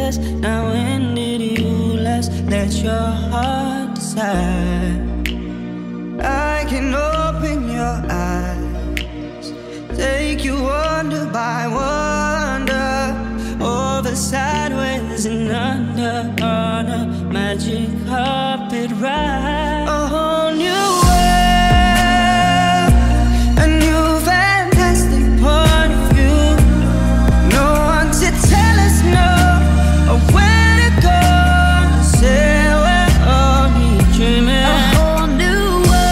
restless. Now when did you last let your heart decide? I can open your eyes, take you wonder by wonder, over, sideways and under, on a magic carpet ride. A whole new world, a new fantastic point of view. No one to tell us no, or where to go, to say we're only dreaming. A whole new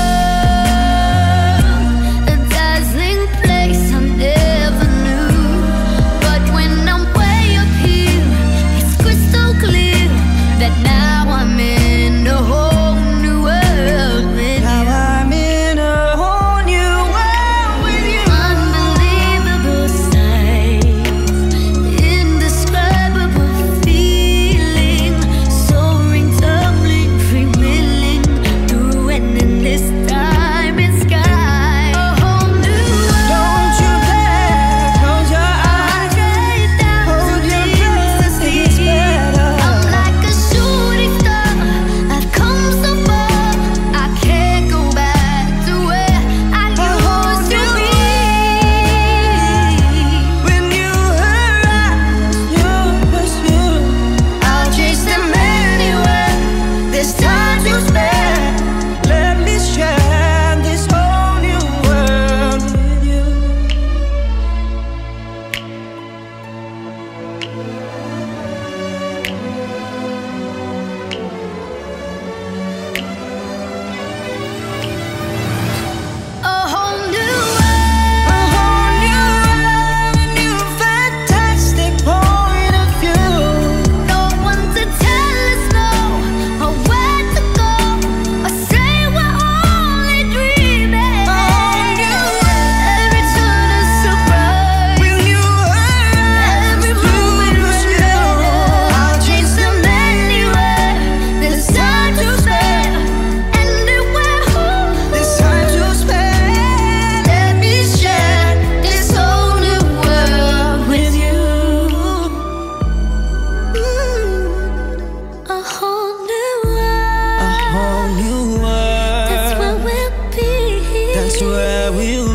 world, a dazzling place I never knew. But when I'm way up here, it's crystal clear that now I'm in a whole new world with you. Now I'm in a whole new world with you. Unbelievable sights, indescribable feeling, soaring, tumbling, freewheeling through an endless time and sky. A whole new world. Don't you dare close your eyes. Hold your breath, it's better. I'm like a shooting star, I've come so far, I can't go back to where I used to be. When you arise, you pursue, I'll chase them anywhere. There's time to spare, let me share this whole new world with you. A whole new world, a whole new world, a new fantastic point of view. No one to tell us no, or where to go, or say we're only dreaming. A whole new world, every turn a surprise. When you arrive, every moment was you. I'll chase them anywhere. There's time to spare, anywhere. There's time to spare. Let me share this whole new world with you. A whole new world. A whole new world. That's where we'll be. That's where we'll